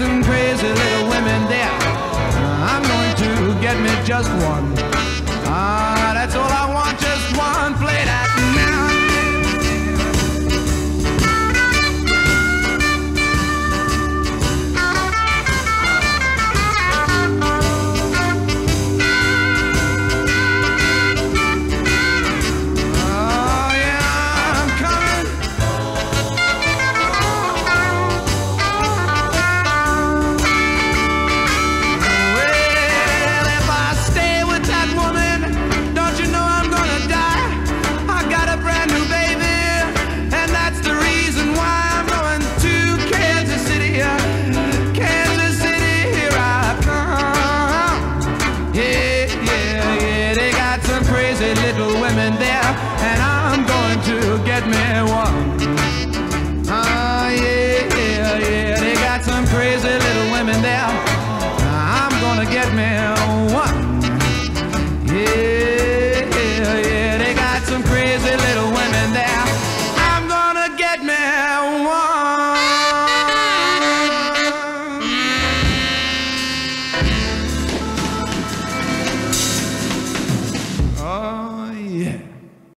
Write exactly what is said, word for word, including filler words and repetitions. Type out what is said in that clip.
some crazy little women there. I'm going to get me just one. Ah, that's all I want, just one. Play that now. Little women there, and I'm going to get me one. Ah, yeah, yeah, yeah, they got some crazy little women there. I'm gonna get me one.